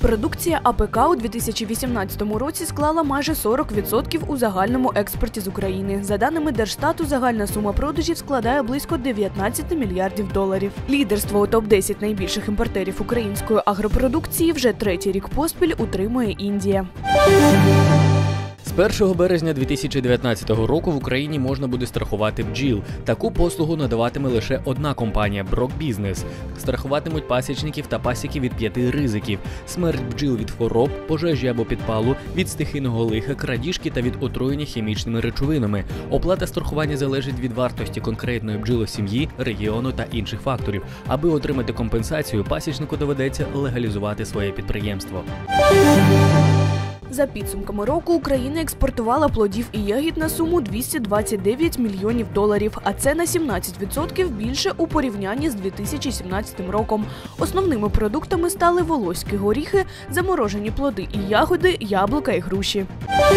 Продукція АПК у 2018 році склала майже 40% у загальному експорті з України. За даними Держстату, загальна сума продажів складає близько 19 мільярдів доларів. Лідерство у топ-10 найбільших імпортерів української агропродукції вже третій рік поспіль утримує Індія. З 1 березня 2019 року в Україні можна буде страхувати бджіл. Таку послугу надаватиме лише одна компанія – Брок Бізнес. Страхуватимуть пасічників та пасіки від 5 ризиків – смерть бджіл від хвороб, пожежі або підпалу, від стихійного лиха, крадіжки та від отруєння хімічними речовинами. Оплата страхування залежить від вартості конкретної бджолосім'ї, регіону та інших факторів. Аби отримати компенсацію, пасічнику доведеться легалізувати своє підприємство. За підсумками року Україна експортувала плодів і ягід на суму 229 мільйонів доларів, а це на 17% більше у порівнянні з 2017 роком. Основними продуктами стали волоські горіхи, заморожені плоди і ягоди, яблука і груші.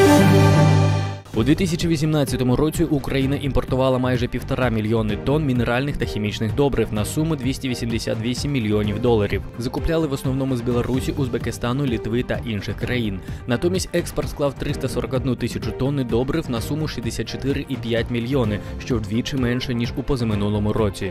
У 2018 році Україна імпортувала майже 1,5 мільйони тонн мінеральних та хімічних добрив на суму 288 мільйонів доларів. Закупляли в основному з Білорусі, Узбекистану, Литви та інших країн. Натомість експорт склав 341 тисячу тонн добрив на суму 64,5 мільйони, що вдвічі менше, ніж у позаминулому році.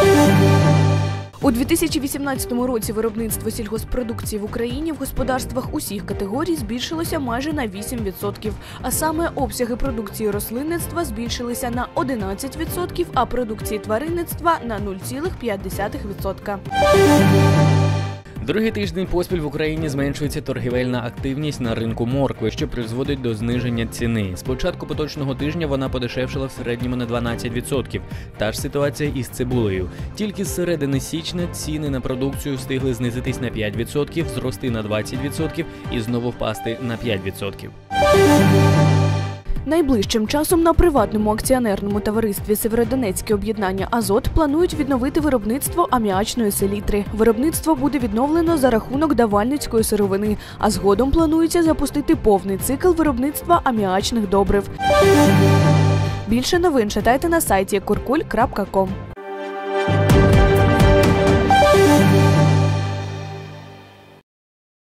У 2018 році виробництво сільгосппродукції в Україні в господарствах усіх категорій збільшилося майже на 8%, а саме обсяги продукції рослинництва збільшилися на 11%, а продукції тваринництва – на 0,5%. Другий тиждень поспіль в Україні зменшується торгівельна активність на ринку моркви, що призводить до зниження ціни. З початку поточного тижня вона подешевшала в середньому на 12%. Та ж ситуація із цибулею. Тільки з середини січня ціни на продукцію встигли знизитись на 5%, зрости на 20% і знову впасти на 5%. Найближчим часом на приватному акціонерному товаристві «Сєвєродонецьке об'єднання Азот» планують відновити виробництво аміачної селітри. Виробництво буде відновлено за рахунок давальницької сировини, а згодом планується запустити повний цикл виробництва аміачних добрив. Більше новин читайте на сайті kurkul.com.